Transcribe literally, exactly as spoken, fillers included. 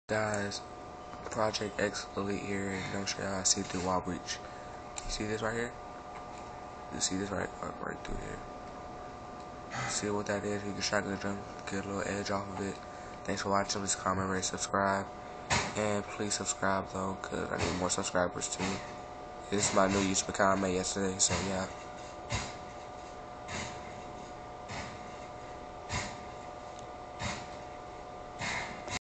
Guys, Project X Elite here, and I'm gonna show y'all how to see through wallbreach. You see this right here? You see this right, right, right through here. See what that is? You can shotgun jump, get a little edge off of it. Thanks for watching. Please comment, rate, subscribe, and please subscribe though, cause I need more subscribers too. This is my new YouTube account I made yesterday, so yeah.